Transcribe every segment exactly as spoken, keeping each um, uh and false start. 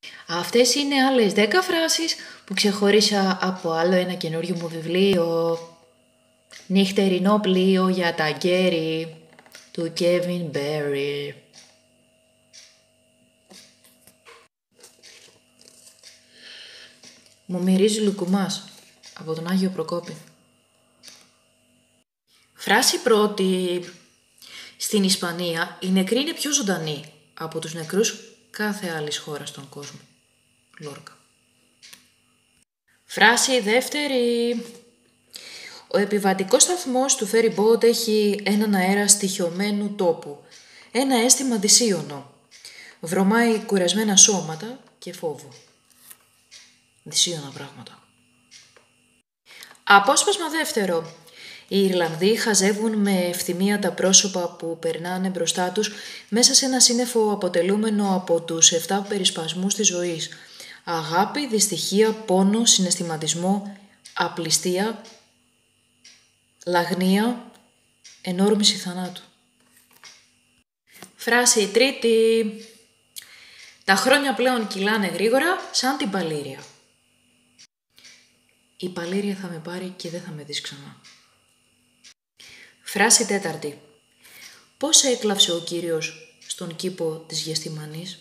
Αυτές είναι άλλες δέκα φράσεις που ξεχώρισα από άλλο ένα καινούριο μου βιβλίο. Νυχτερινό πλοίο για τα Γκέρι του Κέβιν Μπέρι. Μου μυρίζει λουκουμάς από τον Άγιο Προκόπη. Φράση πρώτη. Στην Ισπανία οι νεκροί είναι πιο ζωντανοί από τους νεκρούς κάθε άλλης χώρας στον κόσμο. Λόρκα. Φράση δεύτερη. Ο επιβατικός σταθμός του ferry boat έχει έναν αέρα στοιχειωμένου τόπου. Ένα αίσθημα δυσίωνο. Βρωμάει κουρασμένα σώματα και φόβο. Δυσίωνα πράγματα. Απόσπασμα δεύτερο. Οι Ιρλανδοί χαζεύουν με ευθυμία τα πρόσωπα που περνάνε μπροστά τους μέσα σε ένα σύννεφο αποτελούμενο από τους εφτά περισπασμούς της ζωής. Αγάπη, δυστυχία, πόνο, συναισθηματισμό, απληστία, λαγνία, ενόρμηση θανάτου. Φράση τρίτη. Τα χρόνια πλέον κυλάνε γρήγορα σαν την παλήρια. Η παλήρια θα με πάρει και δεν θα με δεις ξανά. Φράση τέταρτη. Πώς έκλαψε ο Κύριος στον κήπο της Γεστημανής.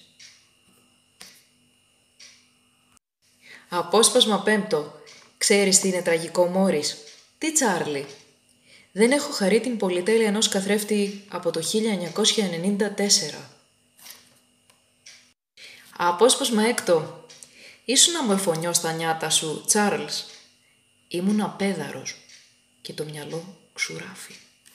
Απόσπασμα πέμπτο. Ξέρεις τι είναι τραγικό, Μόρις? Τι, Τσάρλι? Δεν έχω χαρεί την πολυτέλεια ενός καθρέφτη από το χίλια εννιακόσια ενενήντα τέσσερα. Απόσπασμα έκτο. Ήσουν αμορφωνιός στα νιάτα σου, Τσάρλς. Ήμουν απέδαρος και το μυαλό ξουράφι.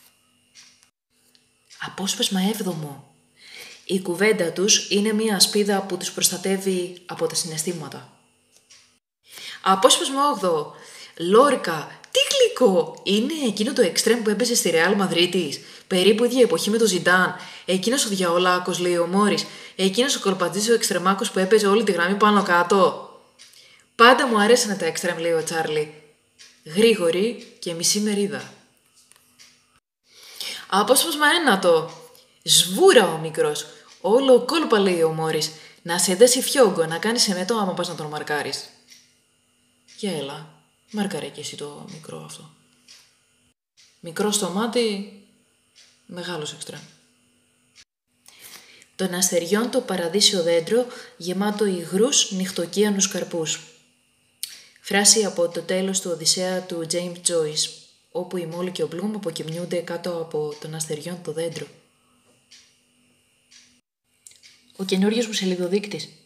Απόσπασμα έβδομο. Η κουβέντα τους είναι μια ασπίδα που τους προστατεύει από τα συναισθήματα. Απόσπασμα όγδοο. Λόρκα, τι γλυκό! Είναι εκείνο το εξτρέμ που έπαιζε στη Ρεάλ Μαδρίτης. Περίπου ίδια εποχή με τον Ζιντάν. Εκείνος ο διαολάκος, λέει ο Μόρις. Εκείνος ο κολπατζής ο εξτρεμάκος που έπαιζε όλη τη γραμμή πάνω κάτω. Πάντα μου αρέσανε τα εξτρέμ, λέει ο Τσάρλι. Γρήγορη και μισή μερίδα. Απόσπασμα ένατο. Σβούρα ο μικρός. Όλο κόλπα, λέει ο Μόρις. Να σε δέσει φιόγκο, να κάνεις εμετό άμα πας να τον μαρκάρεις. Για έλα, μάρκαρε και εσύ το μικρό αυτό. Μικρό στο μάτι, μεγάλος εξτρέμ. Των αστεριών το παραδείσιο δέντρο, γεμάτο υγρούς νυχτοκίανους καρπούς. Φράση από το τέλος του Οδυσσέα του James Joyce, όπου η Μόλι και ο Μπλουμ αποκοιμιούνται κάτω από των αστεριών το δέντρο. Ο καινούριος μου σελιδοδείκτης.